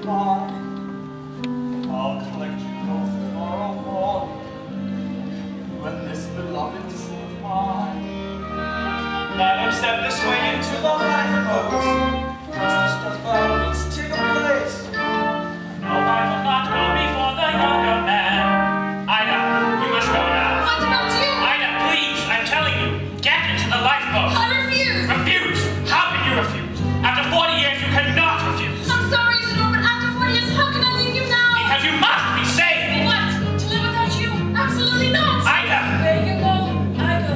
goodbye. I'll collect you both tomorrow morning when this beloved is mine. Let him step this way into the lifeboat. Just as well needs to take a place. No, I will not go before the younger man. Ida, you must go now. What about you? Ida, please, I'm telling you, get into the lifeboat. I refuse. Refuse? How can you refuse? After 40 years, you cannot refuse. I'm sorry, Isidore, but after 40 years, how can I leave you now? Because you must be saved. What? To live without you? Absolutely not. Ida! There you go. I go.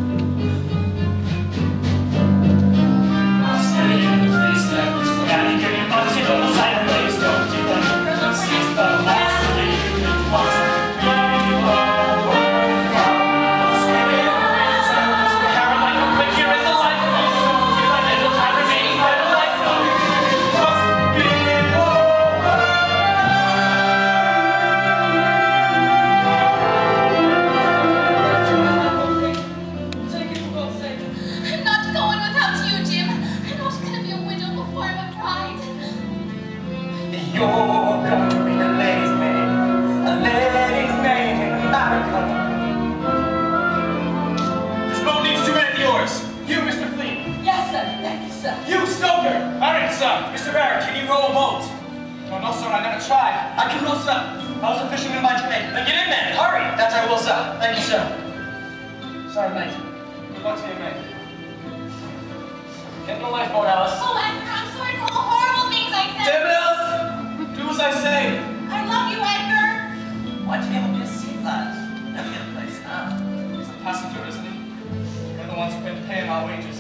Mr. Barrett, can you row a boat? Oh, no, sir, I never tried. I can row, sir. I was a fisherman by trade. Then get in there, hurry. That I will, sir. Thank you, sir. Sorry, mate. Good luck to you, mate. Get in the lifeboat, Alice. Oh, Edgar, I'm sorry for all the horrible things I said. Damn it, Alice! Do as I say. I love you, Edgar. Why'd you give him your seat, lad? Never get a place now. He's a passenger, isn't he? We're the ones who've been paying our wages.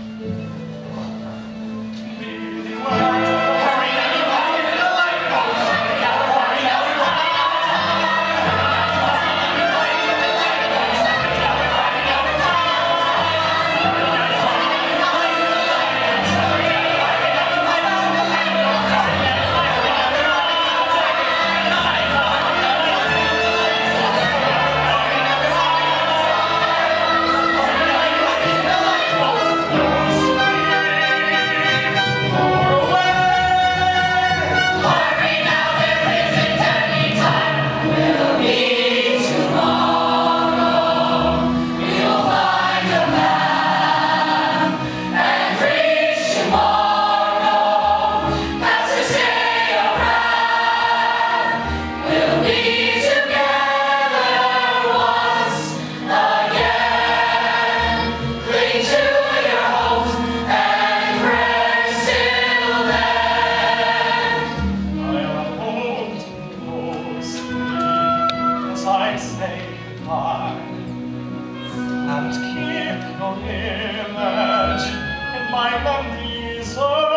I say goodbye and keep your image in my memories.